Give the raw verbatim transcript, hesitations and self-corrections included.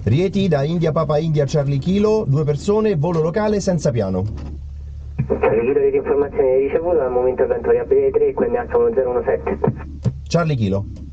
Rieti da India Papa India Charlie Kilo, due persone, volo locale senza piano. Charlie Kilo, di informazioni ricevute, al momento vento variabile tre, quindi alfa uno zero uno sette. Charlie Kilo.